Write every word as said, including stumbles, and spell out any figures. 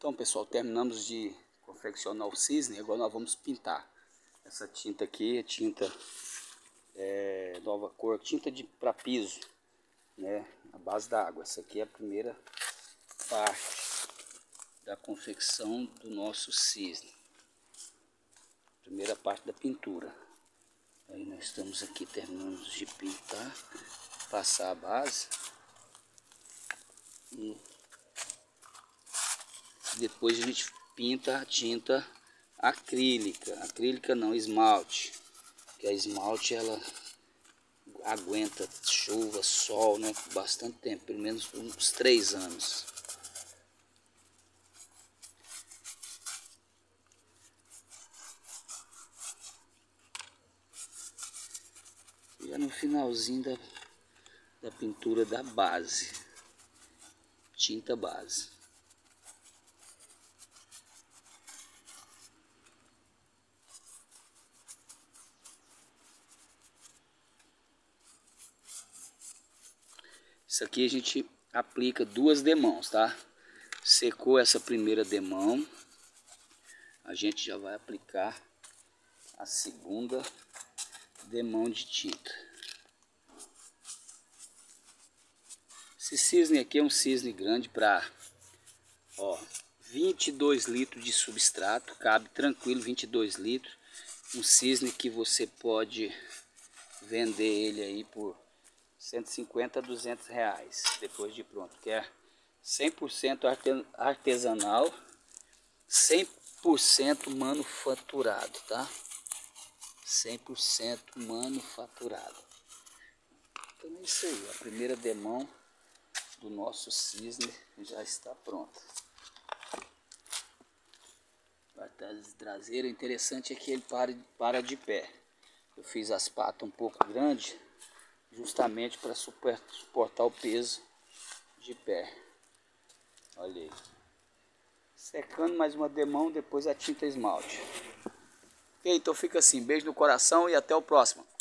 Então, pessoal, terminamos de confeccionar o cisne. Agora nós vamos pintar. Essa tinta aqui é tinta é, nova cor, tinta de para piso, né? A base da água. Essa aqui é a primeira parte da confecção do nosso cisne. Primeira parte da pintura. Aí nós estamos aqui terminando de pintar, passar a base e depois a gente pinta a tinta acrílica, acrílica não, esmalte, que a esmalte ela aguenta chuva, sol, né, por bastante tempo, pelo menos uns três anos. Já no finalzinho da, da pintura da base, tinta base. Isso aqui a gente aplica duas demãos, tá? Secou essa primeira demão, a gente já vai aplicar a segunda demão de tinta. Esse cisne aqui é um cisne grande para, ó, vinte e dois litros de substrato, cabe tranquilo vinte e dois litros. Um cisne que você pode vender ele aí por cento e cinquenta a duzentos reais depois de pronto, que é cem por cento artesanal, cem por cento manufaturado, tá? cem por cento manufaturado. Então é isso aí, a primeira demão do nosso cisne já está pronta. A traseira, interessante é que ele para, para de pé. Eu fiz as patas um pouco grandes, justamente para suportar o peso de pé. Olha aí. Secando mais uma demão, depois a tinta esmalte. Ok, então fica assim. Beijo no coração e até o próximo.